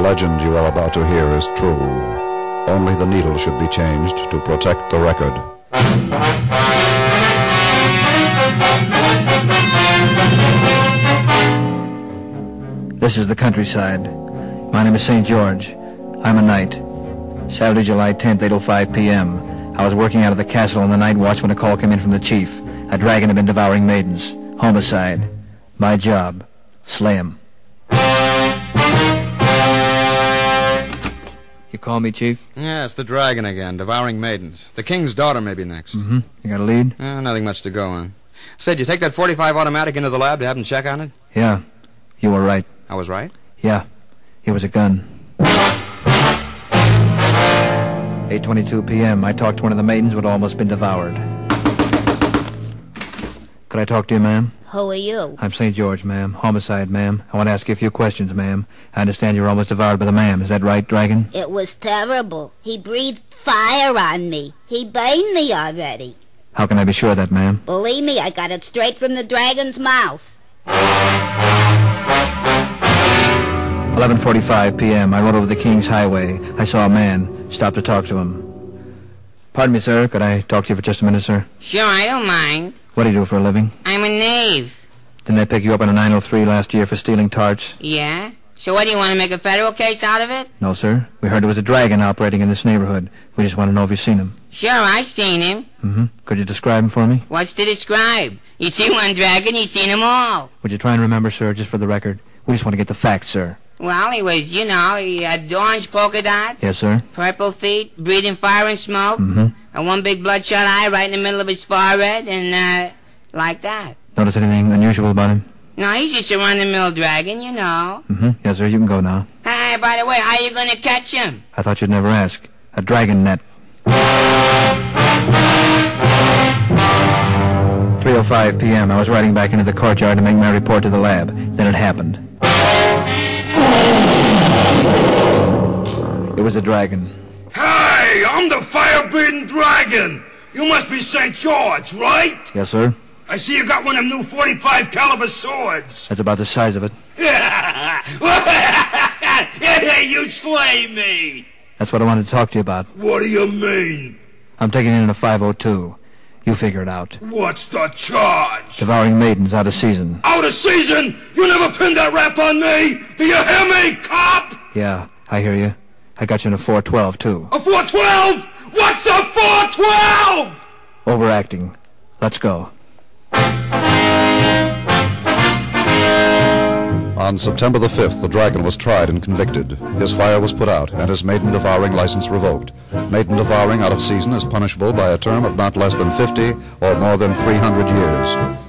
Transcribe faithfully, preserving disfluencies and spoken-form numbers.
legend you are about to hear is true. Only the needle should be changed to protect the record. This is the countryside. My name is Saint George. I'm a knight. Saturday, July tenth, eight oh five p m I was working out of the castle on the night watch when a call came in from the chief. A dragon had been devouring maidens. Homicide. My job. Slay him. You call me, Chief? Yeah, it's the dragon again, devouring maidens. The king's daughter may be next. Mm-hmm. You got a lead? Uh, nothing much to go on. Said you take that forty-five automatic into the lab to have them check on it? Yeah. You were right. I was right? Yeah. It was a gun. eight twenty-two p m I talked to one of the maidens who had almost been devoured. Could I talk to you, ma'am? Who are you? I'm Saint George, ma'am. Homicide, ma'am. I want to ask you a few questions, ma'am. I understand you were almost devoured by the ma'am. Is that right, Dragon? It was terrible. He breathed fire on me. He burned me already. How can I be sure of that, ma'am? Believe me, I got it straight from the dragon's mouth. eleven forty-five p m I rode over the King's Highway. I saw a man. Stopped to talk to him. Pardon me, sir. Could I talk to you for just a minute, sir? Sure, I don't mind. What do you do for a living? I'm a knave. Didn't they pick you up on a nine oh three last year for stealing tarts? Yeah? So what, do you want to make a federal case out of it? No, sir. We heard there was a dragon operating in this neighborhood. We just want to know if you've seen him. Sure, I seen him. Mm-hmm. Could you describe him for me? What's to describe? You see one dragon, you seen them all. Would you try and remember, sir, just for the record? We just want to get the facts, sir. Well, he was, you know, he had orange polka dots. Yes, sir. Purple feet, breathing fire and smoke. Mm-hmm. And one big bloodshot eye right in the middle of his forehead, and, uh, like that. Notice anything unusual about him? No, he's just a run-of-the-mill dragon, you know. Mm-hmm. Yes, sir, you can go now. Hey, by the way, how are you going to catch him? I thought you'd never ask. A dragon net. three oh five p m I was riding back into the courtyard to make my report to the lab. Then it happened. It was a dragon. Hey, I'm the fire-breathing dragon. You must be Saint George, right? Yes, sir. I see you got one of them new forty-five caliber swords. That's about the size of it. You slay me. That's what I wanted to talk to you about. What do you mean? I'm taking in a five oh two. You figure it out. What's the charge? Devouring maidens out of season. Out of season? You never pinned that rap on me. Do you hear me, cop? Yeah, I hear you. I got you in a four twelve, too. A four twelve? What's a four twelve? Overacting. Let's go. On September the fifth, the dragon was tried and convicted. His fire was put out, and his maiden devouring license revoked. Maiden devouring out of season is punishable by a term of not less than fifty or more than three hundred years.